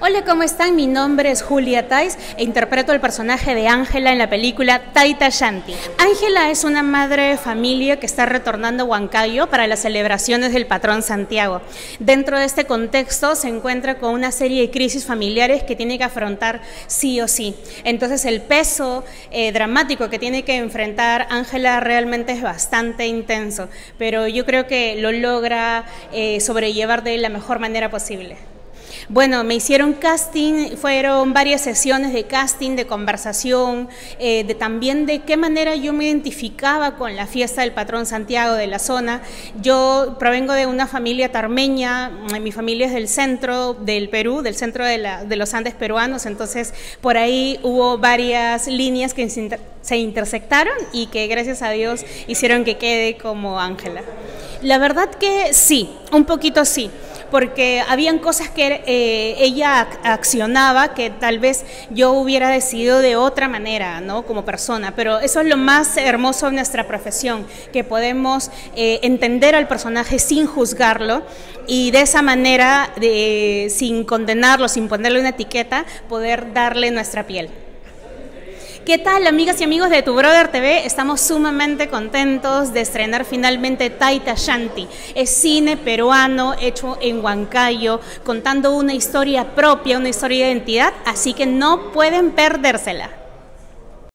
Hola, ¿cómo están? Mi nombre es Julia Tais e interpreto el personaje de Ángela en la película Taita Shanti. Ángela es una madre de familia que está retornando a Huancayo para las celebraciones del patrón Santiago. Dentro de este contexto se encuentra con una serie de crisis familiares que tiene que afrontar sí o sí. Entonces el peso dramático que tiene que enfrentar Ángela realmente es bastante intenso, pero yo creo que lo logra sobrellevar de la mejor manera posible. Bueno, me hicieron casting, fueron varias sesiones de casting, de conversación, también de qué manera yo me identificaba con la fiesta del patrón Santiago de la zona. Yo provengo de una familia tarmeña, mi familia es del centro del Perú, del centro de los Andes peruanos, entonces por ahí hubo varias líneas que se intersectaron y que gracias a Dios hicieron que quede como Ángela. La verdad que sí, un poquito sí, porque habían cosas que ella accionaba que tal vez yo hubiera decidido de otra manera, ¿no? Como persona, pero eso es lo más hermoso de nuestra profesión, que podemos entender al personaje sin juzgarlo y de esa manera, sin condenarlo, sin ponerle una etiqueta, poder darle nuestra piel. ¿Qué tal, amigas y amigos de Tu Brother TV? Estamos sumamente contentos de estrenar finalmente Taita Shanti. Es cine peruano hecho en Huancayo, contando una historia propia, una historia de identidad, así que no pueden perdérsela.